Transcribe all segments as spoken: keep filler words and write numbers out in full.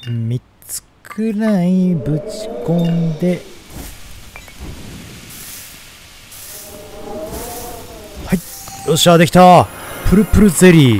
みっつくらいぶち込んで、はい、よっしゃ、できた。プルプルゼリー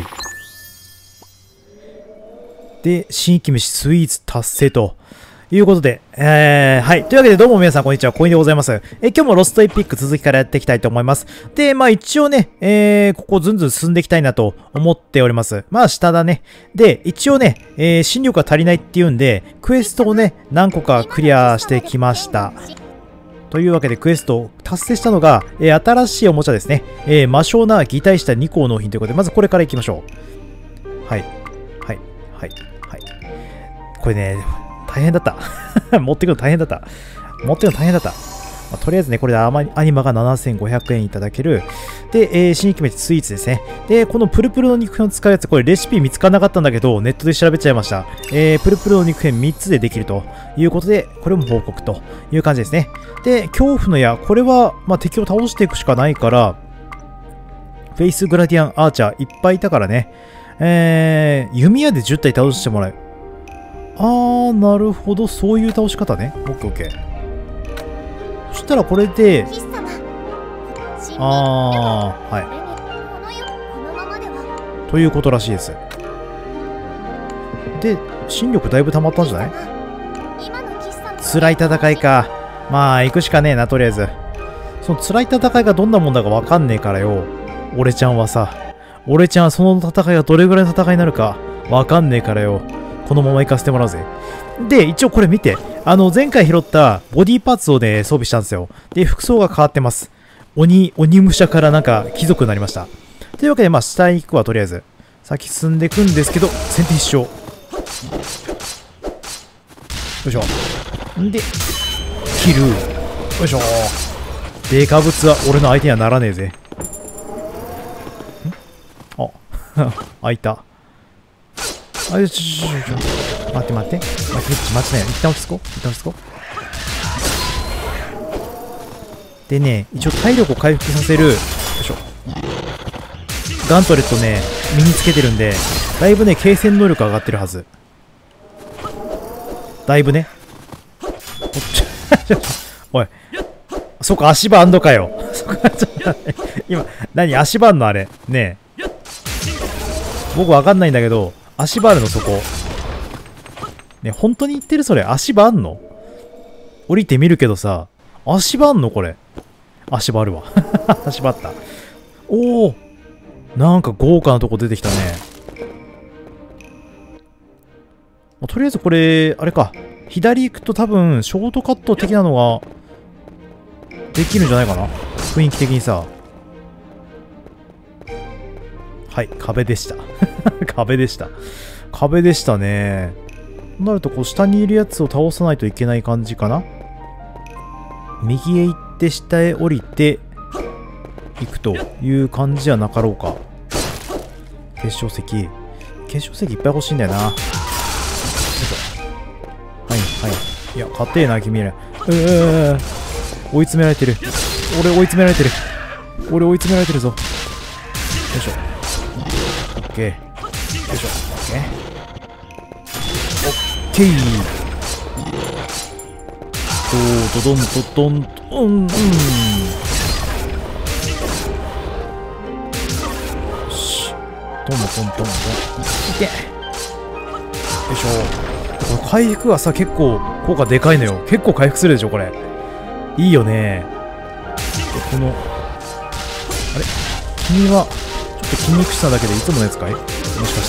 で新規飯スイーツ達成ということで、えー、はい。というわけで、どうも皆さん、こんにちは。コインでございます。え、今日もロストエピック続きからやっていきたいと思います。で、まあ一応ね、えー、ここずんずん進んでいきたいなと思っております。まあ下だね。で、一応ね、えー、心力が足りないっていうんで、クエストをね、何個かクリアしてきました。というわけで、クエストを達成したのが、えー、新しいおもちゃですね。えー、魔性な擬態したにこを納品ということで、まずこれからいきましょう。はい。はい。はい。はい。これね、大変だった。持ってくるの大変だった。持ってくるの大変だった。まあ、とりあえずね、これでアニマがななせんごひゃくえんいただける。で、えー、新規飯スイーツですね。で、このプルプルの肉片を使うやつ、これレシピ見つからなかったんだけど、ネットで調べちゃいました。えー、プルプルの肉片みっつでできるということで、これも報告という感じですね。で、恐怖の矢、これは、まあ、敵を倒していくしかないから、フェイスグラディアンアーチャーいっぱいいたからね。えー、弓矢でじゅったい倒してもらう。あー、なるほど。そういう倒し方ね。オッケーオッケー。そしたらこれで、あー、はい。ということらしいです。で、心力だいぶ溜まったんじゃない？辛い戦いか。まあ、行くしかねえな、とりあえず。その辛い戦いがどんなもんだかわかんねえからよ。俺ちゃんはさ。俺ちゃんはその戦いがどれぐらいの戦いになるかわかんねえからよ。このまま行かせてもらうぜ。で、一応これ見て。あの、前回拾ったボディパーツをね、装備したんですよ。で、服装が変わってます。鬼、鬼武者からなんか貴族になりました。というわけで、まあ、下に行くわ、とりあえず。先進んでいくんですけど、先手必勝。よいしょ。んで、切る。よいしょ。デカブツは俺の相手にはならねえぜ。んあ、開いた。あ、よしよしよしよし。待って待って。待って、待ってないよ。一旦落ち着こう。一旦落ち着こう。でね、一応体力を回復させる。よいしょ。ガントレットね、身につけてるんで、だいぶね、継戦能力上がってるはず。だいぶね。おい。そっか、足場あんのかよ。そっか、ちょっと待って。今、何足場あんのあれ。ねえ。僕わかんないんだけど、足場あるのそこ。ね、本当に言ってるそれ。足場あんの？降りてみるけどさ、足場あんのこれ。足場あるわ。足場あった。おお、なんか豪華なとこ出てきたね。とりあえずこれ、あれか。左行くと多分、ショートカット的なのが、できるんじゃないかな？雰囲気的にさ。はい、壁でした。壁でした。壁でしたね。となると、こう、下にいるやつを倒さないといけない感じかな？右へ行って下へ降りて行くという感じじゃなかろうか。結晶石。結晶石いっぱい欲しいんだよな。よいしょ。はいはい。いや、硬えな、君ら。うー、追い詰められてる。俺追い詰められてる。俺追い詰められてるぞ。よいしょ。オッケー。よいしょ。オッケー。オッケー。ドドドンドドンドン、うん、うん。よし。トントントントン。いけ。よいしょ。この回復がさ、結構効果でかいのよ。結構回復するでしょ、これ。いいよね。この、あれ？君は、ちょっと筋肉質なだけでいつものやつかい？もしかして。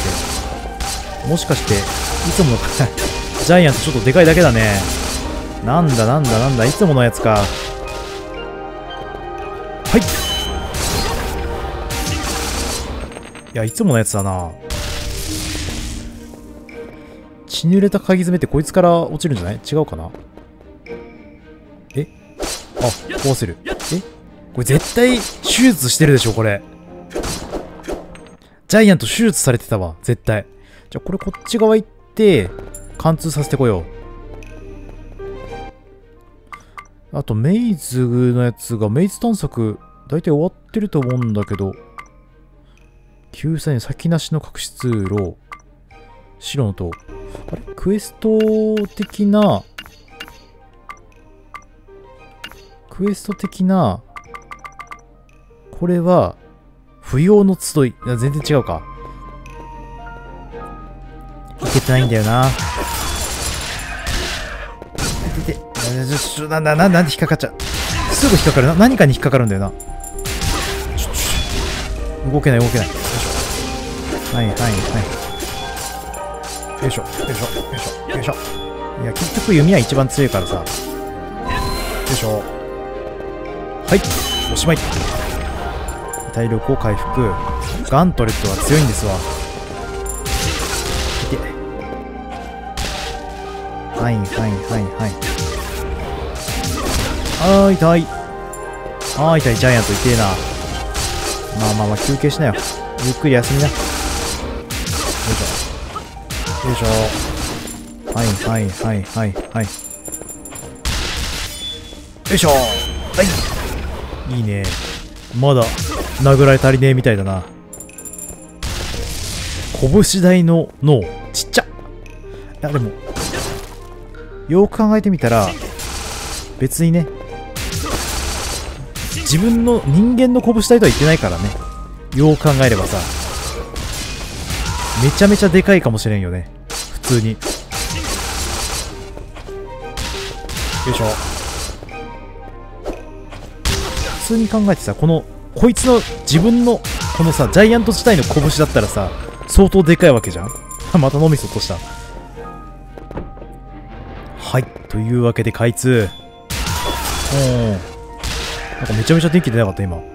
もしかして、いつものかジャイアントちょっとでかいだけだね。なんだなんだなんだ、いつものやつか。はい。いや、いつものやつだな。血濡れた鍵爪ってこいつから落ちるんじゃない？違うかな？え？あ、壊せる。え？これ絶対手術してるでしょ、これ。ジャイアント手術されてたわ、絶対。じゃあこれこっち側行って、貫通させてこよう。あと、メイズのやつが、メイズ探索、大体終わってると思うんだけど、救済の先なしの隠し通路、白の塔。 あれクエスト的な、クエスト的な、これは、不要の集い。全然違うか。いけてないんだよな。でて、ちょ、な、な、な、なんで引っかかっちゃう。すぐ引っかかるな。何かに引っかかるんだよな。ちょ、ちょ、動けない、動けない。よいしょ。はい、はい、はい。よいしょ、よいしょ、よいしょ、よいしょ。いや、結局弓は一番強いからさ。よいしょ。はい、おしまい。体力を回復。ガントレットは強いんですわ。いて。はいはいはいはい。あー痛い。あー痛い、ジャイアント痛えな。まあまあまあ休憩しなよ。ゆっくり休みな。よいしょ。よいしょ。はいはいはいはいはい。よいしょ。はい。いいね。まだ殴られ足りねえみたいだな。拳大の脳ちっちゃ。いやでもよく考えてみたら別にね、自分の人間の拳大とは言ってないからね。よく考えればさ、めちゃめちゃでかいかもしれんよね、普通に。よいしょ。普通に考えてさ、このこいつの自分のこのさジャイアント自体の拳だったらさ相当でかいわけじゃん。また脳みそ落とした。はい、というわけで開通。おお、なんかめちゃめちゃ電気出なかった今。よ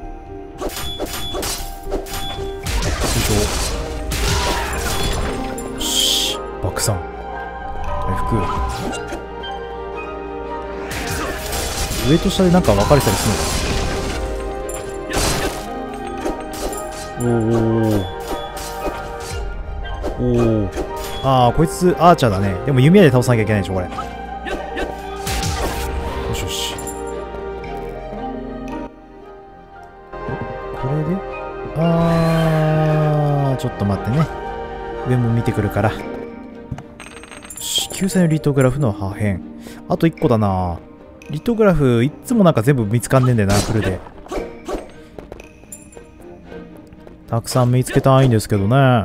いしょ。よし、爆散回復。上と下でなんか分かれたりするのか。おーおー、ああこいつアーチャーだね。でも弓矢で倒さなきゃいけないでしょこれ。よしよし。これであーちょっと待ってね、上も見てくるから。よし、救済のリトグラフの破片あといっこだな。リトグラフいっつもなんか全部見つかんねえんだよな、フルで。たくさん見つけたいんですけどね。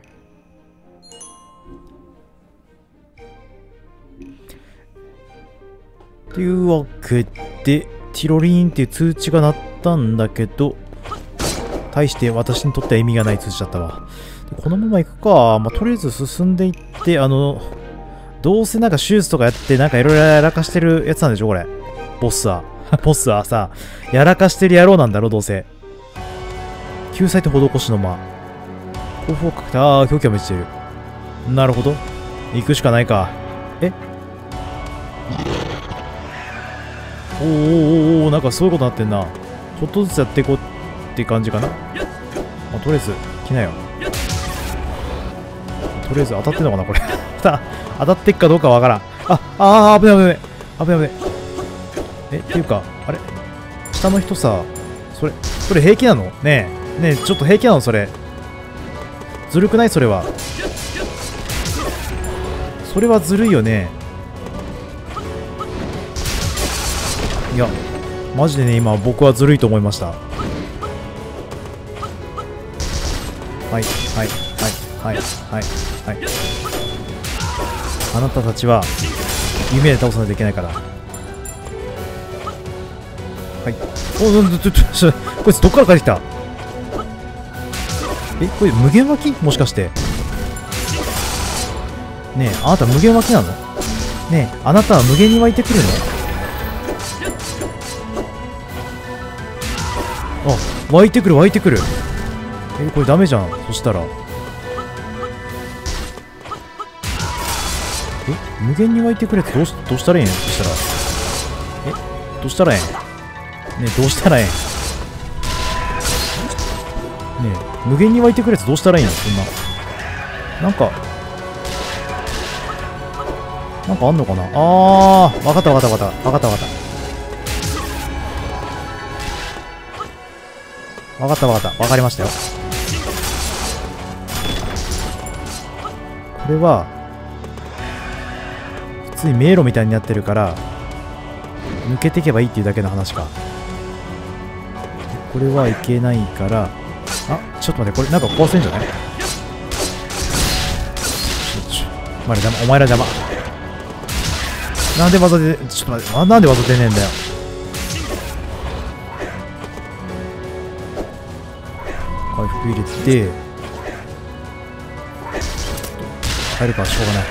というわけで、ティロリーンっていう通知が鳴ったんだけど、対して私にとっては意味がない通知だったわ。このまま行くか。まあ、とりあえず進んでいって、あの、どうせなんか手術とかやって、なんかいろいろやらかしてるやつなんでしょこれ。ボスは。ボスはさ、やらかしてる野郎なんだろ、どうせ。救済と施しの間。後方確定。ああ、狂気は無視してる。なるほど。行くしかないか。えおーおーおー、なんかそういうことになってんな。ちょっとずつやっていこうって感じかな。まあ、とりあえず、来なよ。とりあえず当たってんのかな、これ。当たってっかどうかわからん。あ、あー、危ない危ない。危ない危ない。え、っていうか、あれ下の人さ、それ、それ平気なのねえ。ねえ、ちょっと平気なのそれ。ずるくないそれは。それはずるいよね。いや、マジでね、今僕はずるいと思いました。はいはいはいはいはいはい。あなたたちは夢で倒さないといけないから。はい。お、ちょちょちょ、こいつどっから帰ってきた。え、これ無限湧きもしかして。ねえ、あなた無限湧きなの？ねえ、あなたは無限に湧いてくるの？あ、湧いてくる湧いてくる。え、これダメじゃん。そしたら。え、無限に湧いてくるやつどうし、どうしたらいいん？そしたら。え、どうしたらええん？ねえ、どうしたらええん？ねえ、無限に湧いてくるやつどうしたらいいの？そんな。なんか、なんかあんのかな。あー、わかったわかったわかった。わかったわかった。わかったわかった。わかりましたよ。これは、 普通に迷路みたいになってるから抜けていけばいいっていうだけの話か。これはいけないから、あ、ちょっと待って、これなんか壊せんじゃない？お前ら邪魔、お前ら邪魔。なんで技で、ちょっと待って、あ、なんで技出ねえんだよ。回復入れて、入るからしょうがない。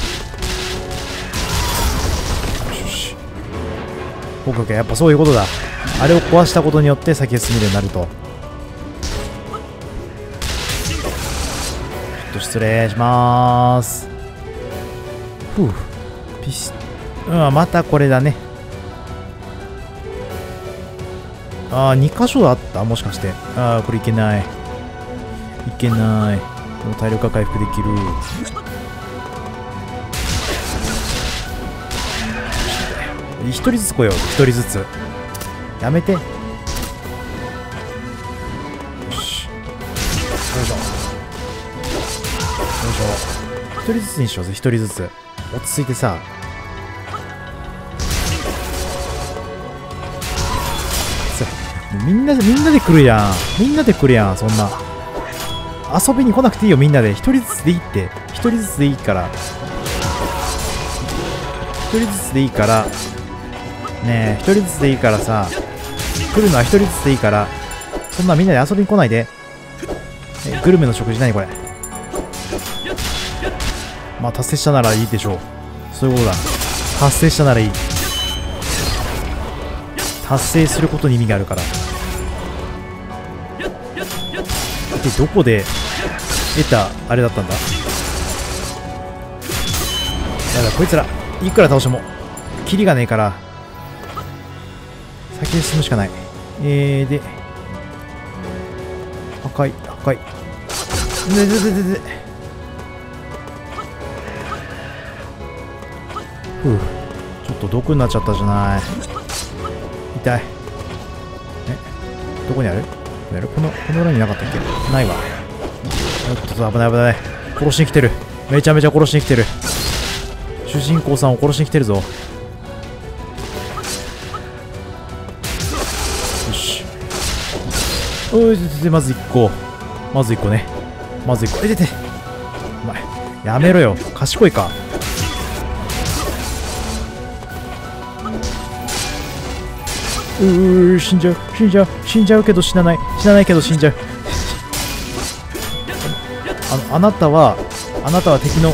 よし。オッケーオッケー、やっぱそういうことだ。あれを壊したことによって先へ進めるようになると。ちょっと失礼しまーす。ふう。ピシッ。うん、またこれだね。ああ、に箇所あったもしかして。ああ、これいけない。いけない。でも体力が回復できる。一人ずつ来よう。一人ずつ。やめて。よし。よいしょ。よいしょ。一人ずつにしようぜ、一人ずつ。落ち着いてさ。みんなで、みんなで来るやん。みんなで来るやん、そんな。遊びに来なくていいよ、みんなで。一人ずつでいいって。一人ずつでいいから。一人ずつでいいから。ねえ、一人ずつでいいからさ。来るのは一人ずつでいいから。そんなみんなで遊びに来ないで。え、グルメの食事何これ。まあ、達成したならいいでしょう。そういうことだ。達成したならいい。達成することに意味があるから。で、どこで得たあれだったんだ。やだ、こいつらいくら倒してもキリがねえから先に進むしかない。えー、で破壊破壊でででででふう、ちょっと毒になっちゃったじゃない。痛い。え、どこにある？この、この裏になかったっけ？ないわ。ちょっと危ない危ない。殺しに来てる。めちゃめちゃ殺しに来てる。主人公さんを殺しに来てるぞ。よし。おい、で、まずいっこ。まずいっこね。まずいっこ。え、出て。お前、やめろよ。賢いか。うー、死んじゃう、死んじゃう、死んじゃうけど死なない、死なないけど死んじゃう。あの、あなたは、あなたは敵の、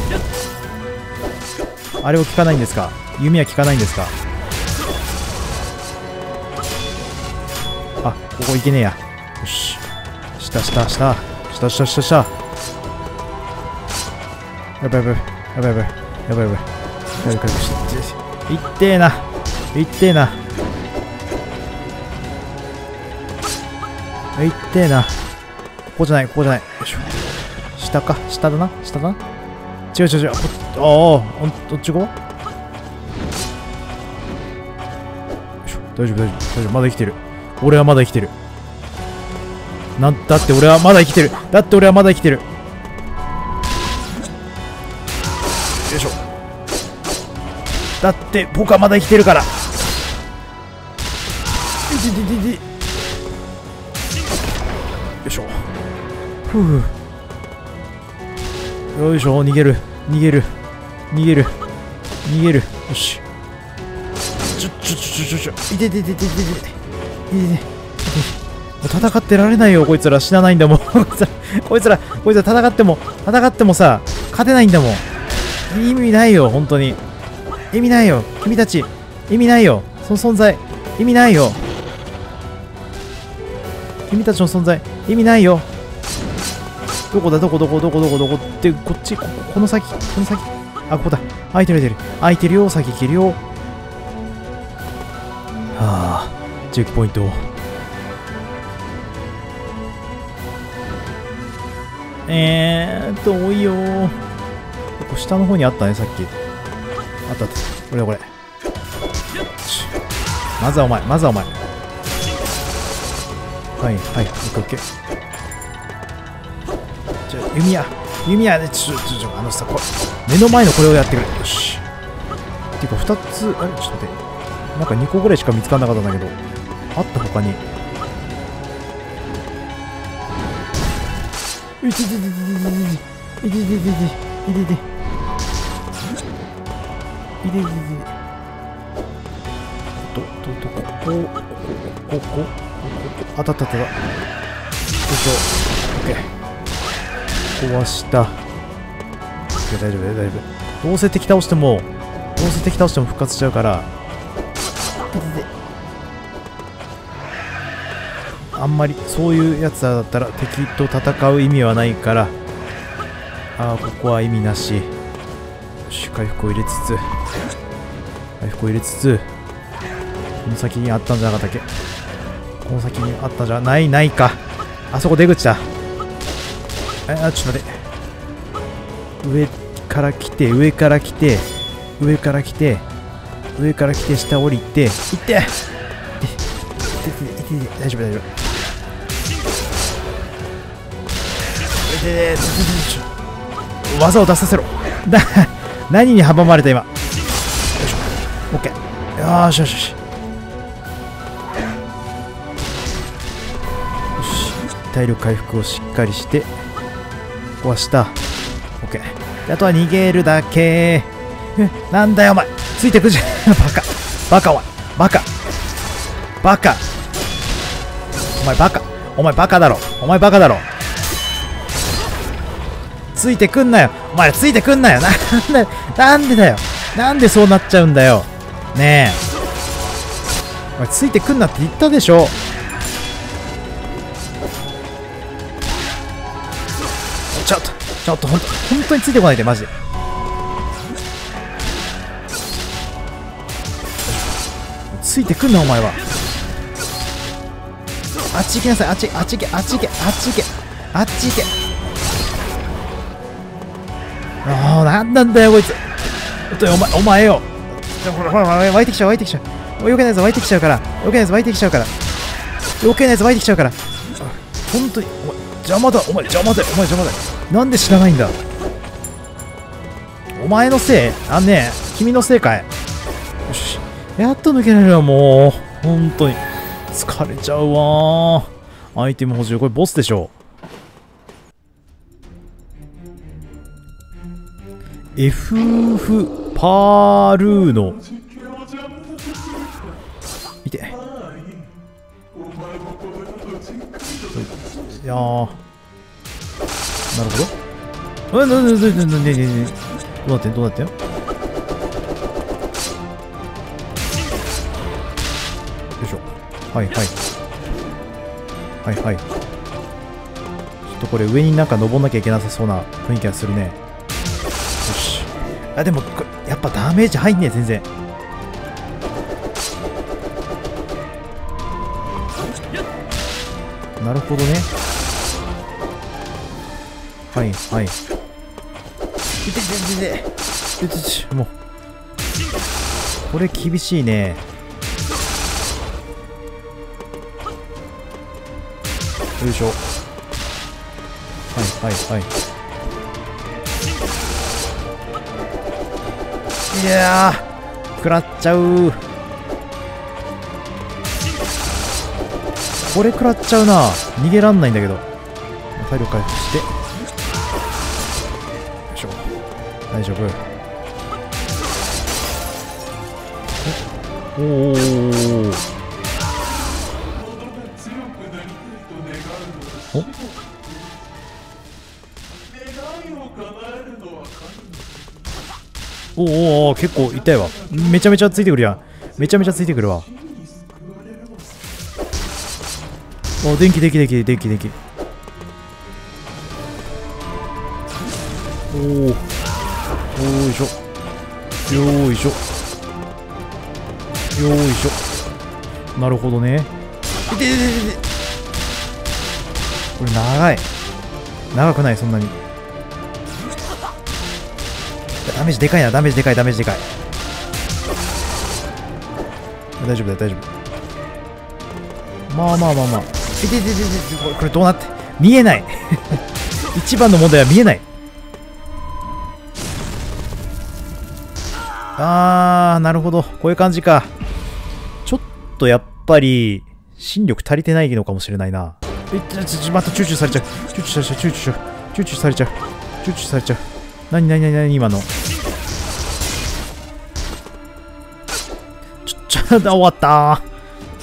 あれを聞かないんですか？弓は聞かないんですか？あ、ここいけねえや。よし。下、下、下、下、下、下、下。やばいやばい、やばいやばい、やばいやばい。やばいやばい。いってえな。いってえな。いってえな。ここじゃない、ここじゃない。よいしょ。下か、下だな、下だな。違う違う違う。ああ、どっちご？よいしょ。大丈夫大丈夫大丈夫。まだ生きてる。俺はまだ生きてる。なんだって俺はまだ生きてる。だって俺はまだ生きてる。よいしょ。だって僕はまだ生きてるから。いてててて。よいしょ。ふう。よいしょ。逃げる逃げる逃げる逃げる。よし。ちょちょちょちょちょ。いててててててて。いててて。戦ってられないよ、こいつら。死なないんだもん。こいつらこいつらこいつら戦っても戦ってもさ、勝てないんだもん。意味ないよ、本当に。意味ないよ、君たち。意味ないよ、その存在。意味ないよ、君たちの存在。意味ないよ。どこだ、どこどこどこどこどこって、こっち、ここの先、この先。あ、ここだ。開いてる、開いてる。開いてるよ、先行けるよ。はあ、チェックポイント。えー、遠いよー。ここ下の方にあったね、さっき。あったあった。これこれ。まずはお前、まずはお前。はい、はい、オッケーオッケー。じゃあ、弓矢、弓矢で、ちょ、ちょ、ちょ、あのさ、これ、目の前のこれをやってくれ。よし。 ていうかふたつ、あれちょっと待って、なんかにこぐらいしか見つからなかったんだけど、あった他に。いててててててててててててててててててとととここここここあたったったよいしょ。オッケー壊した。大丈夫大丈夫。どうせ敵倒してもどうせ敵倒しても復活しちゃうからあんまりそういうやつだったら敵と戦う意味はないから、ああここは意味なし。よし回復を入れつつ回復を入れつつこの先にあったんじゃなかったっけ。この先にあったんじゃないないか。あそこ出口だ。えあちょっと待って。上から来て上から来て上から来て上から来て下降りていっていって大丈夫大丈夫。技を出させろ。だ何に阻まれた今。よいしょ OK。 よーしよしよしよし体力回復をしっかりして壊した。 OK。 あとは逃げるだけ。なんだよお前ついてくじゃんバカバカお前バカバカお前バカお前バカだろお前バカだろ。ついてくんなよお前らついてくんなよ。なんでなんでだよなんでそうなっちゃうんだよねえ。お前ついてくんなって言ったでしょ。ちょっとちょっとほんと本当についてこないでマジで。ついてくんなお前は。あっち行きなさい。あっちあっち行けあっち行けあっち行けあっち行け。ああなんなんだよこいつ。お前お前よほらほら湧いてきちゃう湧いてきちゃう。余計なやつ湧いてきちゃうから余計なやつ湧いてきちゃうから余計なやつ湧いてきちゃうから本当にお前邪魔だお前邪魔だよお前邪魔だよ。なんで知らないんだお前のせい。あんねえ君のせいかい。よしやっと抜けられるわ。もう本当に疲れちゃうわ。アイテム補充これボスでしょ。エフフ パールーノ見て。いやーなるほど。えなななななななどうなってんどうなってん。はいはいはいはい。ちょっとこれ上になんか登んなきゃいけなさそうな雰囲気がするね。よし。あでもやっぱダメージ入んねえ全然。なるほどね。はいはい。いてててててててもうこれ厳しいね。よいしょ。はいはいはい。いやー食らっちゃう。これ食らっちゃうな。逃げらんないんだけど。体力回復してよいしょ。大丈夫。おおーおおお結構痛いわ。めちゃめちゃついてくるやん。めちゃめちゃついてくるわ。お電気電気電気電気電気。おおよいしょよいしょよいしょ。なるほどね。いててててて。これ長い長くないそんなに。ダメージでかいな。ダメージでかいダメージでかい。大丈夫だよ大丈夫。まあまあまあまあ。いててててて。これどうなって見えない一番の問題は見えない。 あー、なるほど。こういう感じか。ちょっとやっぱり、心力足りてないのかもしれないな。え、ちょ、ちょ、またチューチューされちゃう。チューチューされちゃう。チューチュー、チューチューされちゃう。チューチューされちゃう。なになになになに今の。ちょ、ちょ、終わったー。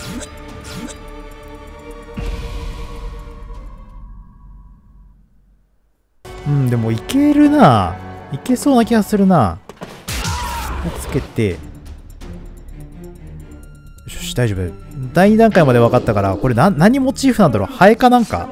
うん、でもいけるな。いけそうな気がするな。つけて。よし、大丈夫。だいに段階まで分かったから、これな、何モチーフなんだろう。ハエかなんか。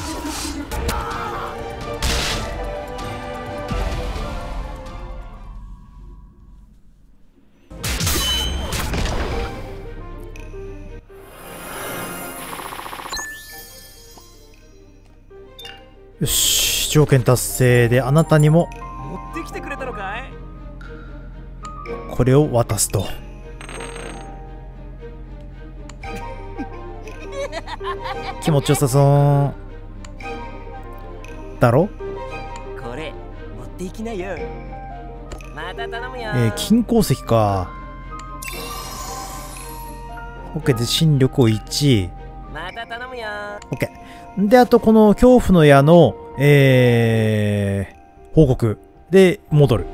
よし、条件達成であなたにも持ってきてくれたのかい？ これを渡すと。気持ちよさそうだろ。 これ持っていきなよ。また頼むよ。 えー、金鉱石か。 OK で心力をいち。 また頼むよ。 OK で、あとこの恐怖の矢のえー、報告で戻る。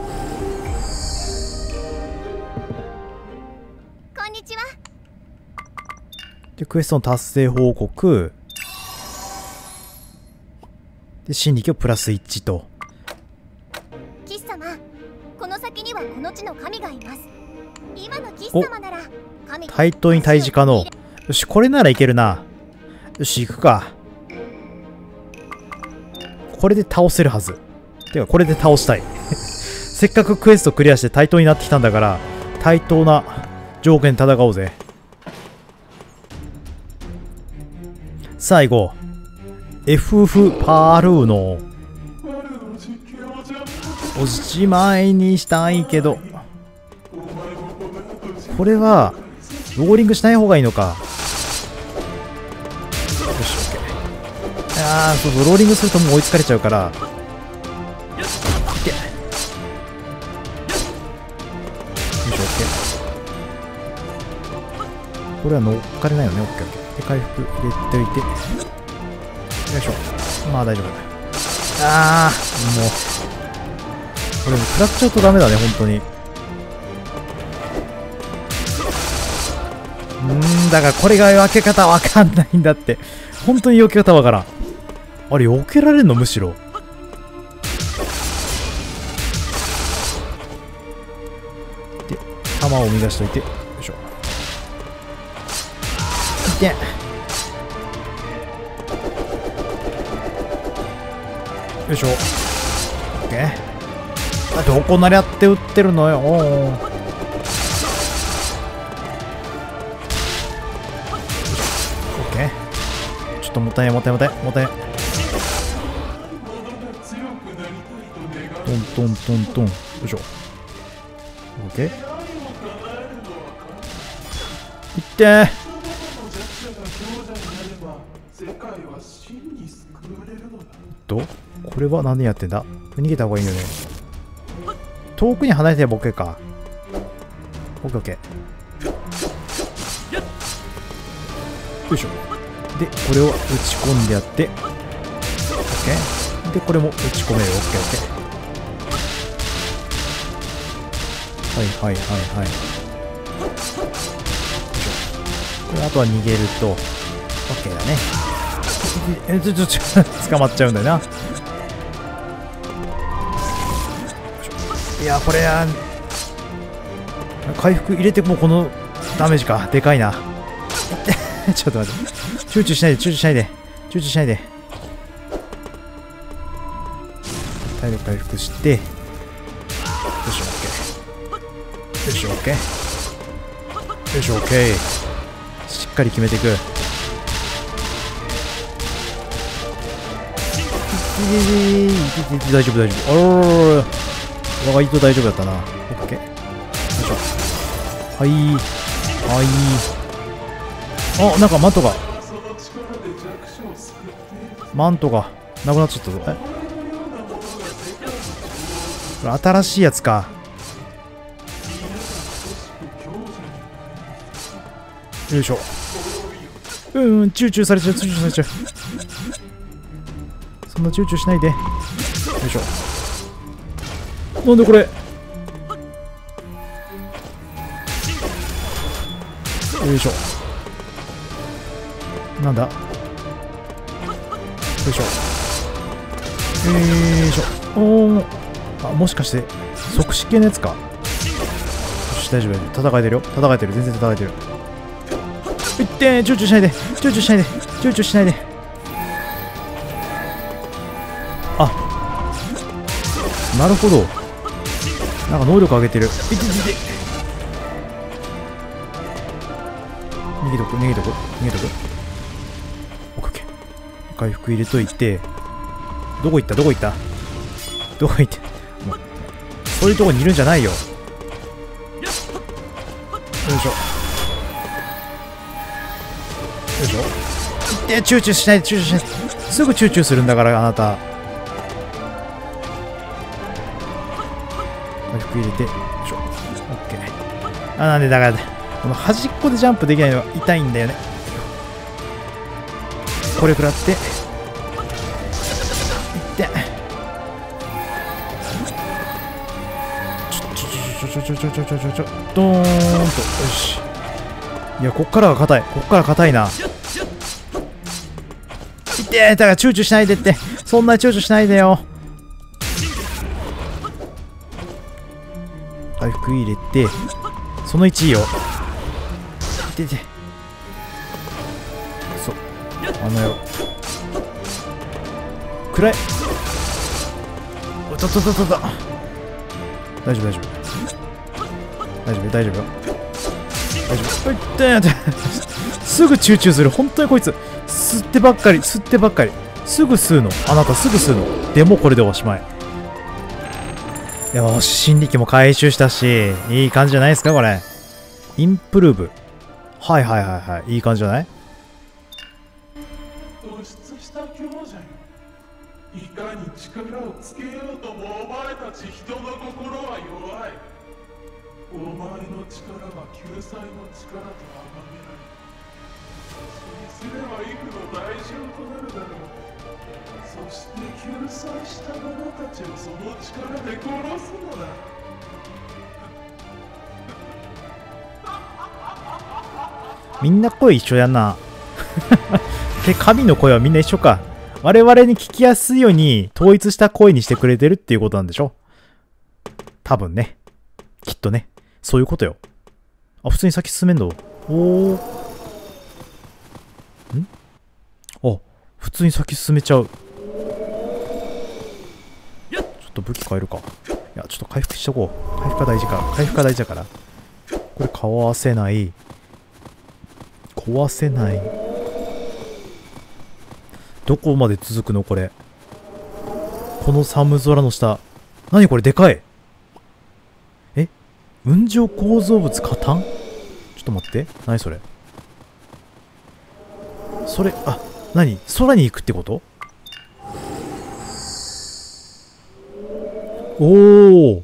こんにちは。 でクエストの達成報告で心力をプラスいちと。 キス様、この先にはこの地の神がいます。今のキス様なら神が対等に対峙可能。よし、これならいけるな。よし、行くか。これで倒せるはず。てか、これで倒したい。せっかくクエストクリアして対等になってきたんだから、対等な条件で戦おうぜ。最後、エフエフ パールーノ。おしまいにしたいけど、これは、ローリングしない方がいいのか。よし、オッケー。ああ、そうそう、ローリングするともう追いつかれちゃうから。よし、オッケー。よし、オッケー。これは乗っかれないよね、オッケー、オッケー。で、回復入れておいて。よいしょ。まあ大丈夫。ああ、もう。これ、食らっちゃうとダメだね、本当に。うーん、だからこれが避け方わかんないんだって。本当に避け方わからん。あれ、避けられるのむしろ。で、弾を生み出しといて。よいしょ。いて。よいしょ。オッケー。あ、どこなりゃって撃ってるのよ。おー。ちょっともったいないもったいないもったいないトントントントン。よいしょ。オッケー。いってー。とこれは何でやってんだ。逃げた方がいいよね。遠くに離れてボケか。オッケーオッケー。よいしょ。で、これを打ち込んでやって、OK。で、これも打ち込める。OK、OK。はいはいはいはい。これあとは逃げると、OK だね。え、ちょ、ちょ、ちょ、捕まっちゃうんだよな。いや、これは、回復入れてもこのダメージか。でかいな。ちょっと待って。躊躇しないで、躊躇しないで。躊躇しないで。体力回復して。よし、オッケー。よし、オッケー。よし、オッケー。しっかり決めていく。い大丈夫、大丈夫。あらららら。我が糸大丈夫だったな。オッケー。よいしょ。はい。はい。あ、なんかマントが。マントがなくなっちゃったぞ。え、これ新しいやつか。 よいしょ。うん、チューチューされちゃう、チューチューされちゃう。そんなチューチューしないで。よいしょ。なんでこれ。よいしょ。なんだ。よいしょ。よいしょ。おー。あ、もしかして即死系のやつか。よし、大丈夫。戦えてるよ。戦えてる。全然戦えてる。いってー、チューチューしないで。チューチューしないで。チューチューしないで。あ、なるほど。なんか能力上げてる。いていていて。逃げとく、逃げとく、逃げとく。オッケー。回復入れといて。どこ行った、どこ行った、どこ行って。もうそういうとこにいるんじゃないよ。よいしょ。よいしょ。いってチューチューしないで、チューチューしないで。すぐチューチューするんだから、あなた。回復入れて、よいしょ。オッケー。あ、なんでだから、この端っこでジャンプできないのは痛いんだよね。これ食らって、いって。ちょちょちょちょちょちょちょちょドーンと。よし。いや、こっからが硬い。こっから硬いな。いってー、だからチューチューしないでって。そんなにチューチューしないでよ。回復入れて、そのいちいいよ。いていて。そう。あの野郎。暗い。おっとっとっとっとっと。大丈夫大丈夫。大丈夫大丈夫よ。大丈夫。いってー。すぐチューチューする。本当にこいつ。吸ってばっかり、吸ってばっかり。すぐ吸うの。あなたすぐ吸うの。でもこれでおしまい。よし、心力も回収したし、いい感じじゃないですか、これ。インプルーブ。はいはいはいはい。いい感じじゃない？ 突出した強者よ。いかに力をつけようともお前たち人の心は弱い。お前の力は救済の力と崇められる。そうすれば幾の代償となるだろう。そして救済した者たちをその力で殺すのだ。 みんな声一緒やな。で、神の声はみんな一緒か。我々に聞きやすいように統一した声にしてくれてるっていうことなんでしょ。多分ね。きっとね。そういうことよ。あ、普通に先進めんの？おー。ん？あ、普通に先進めちゃう。ちょっと武器変えるか。いや、ちょっと回復しとこう。回復が大事か。回復が大事だから。これかわせない。壊せない。どこまで続くのこれ。この寒空の下。何これでかい。え？雲上構造物加担？ちょっと待って。何それ。それ、あ、何？空に行くってこと？おー。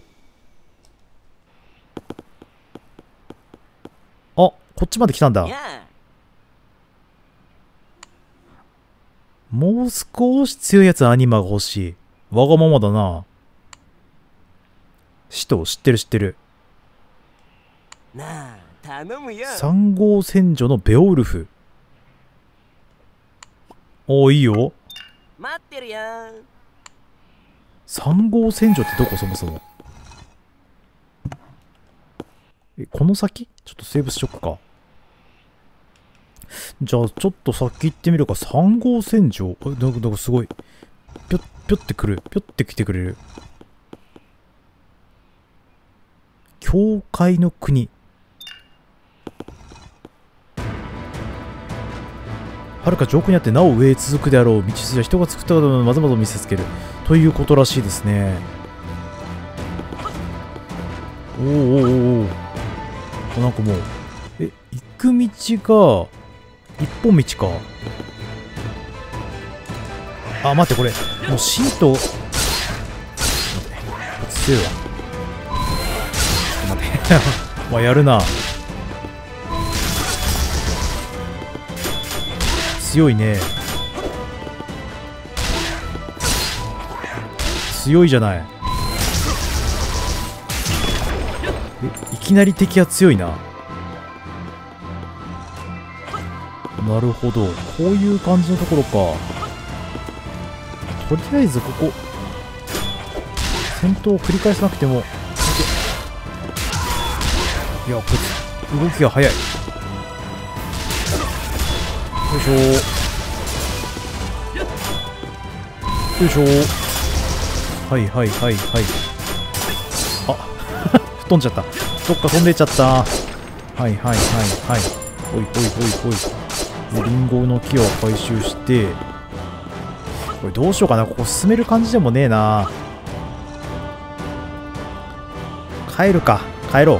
あ、こっちまで来たんだ。もう少し強いやつアニマが欲しい。わがままだな。使徒知ってる知ってる。 なあ、頼むよ。 さん号戦場のベオルフ。おお、いいよ。 待ってるよ。 さん号戦場ってどこそもそも。え、この先？ちょっとセーブしとくか。じゃあ、ちょっと先行ってみるか。さん号戦場。え、なんか、なんかすごい。ぴょ、ぴょってくる。ぴょって来てくれる。教会の国。はるか上空にあってなお上へ続くであろう道筋は人が作ったことをまざまざ見せつけるということらしいですね。おーおーおーおー、なんかもうえ行く道が一本道か。あ、待って、これもうシート待って、こっち強いわ。ちょっと待ってまあやるな。 強いね。強いじゃない。え、いきなり敵は強いな。なるほど、こういう感じのところか。とりあえずここ戦闘を繰り返さなくても、いや、こいつ動きが速い。よいしょよいしょ。はいはいはいはい。あ飛んじゃった。どっか飛んでっちゃった。はいはいはいはい。ほいほいほいほい。リンゴの木を回収して、これどうしようかな。ここ進める感じでもねえな。帰るか。帰ろう。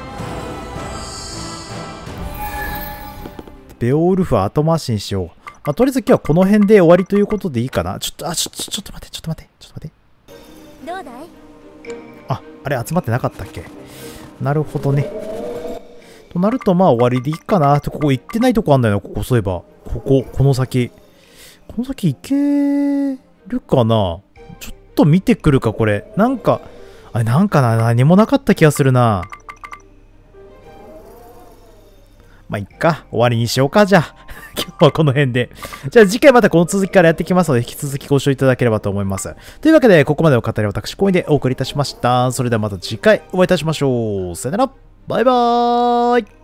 ベオウルフは後回しにしよう。まあ、とりあえず今日はこの辺で終わりということでいいかな。ちょっと、あ、ちょっと、ちょっと待って、ちょっと待って、ちょっと待って。 どうだい？ あ、あれ集まってなかったっけ？なるほどね。となると、まあ終わりでいいかな。ここ行ってないとこあんだよな、ここ。そういえば。ここ、この先。この先行けるかな？ちょっと見てくるか、これ。なんか、あれ、なんかな、何もなかった気がするな。まあ、いっか。終わりにしようか、じゃあ。今日はこの辺で。じゃあ次回またこの続きからやっていきますので、引き続きご視聴いただければと思います。というわけで、ここまでの語りを私、コインでお送りいたしました。それではまた次回お会いいたしましょう。さよなら。バイバーイ。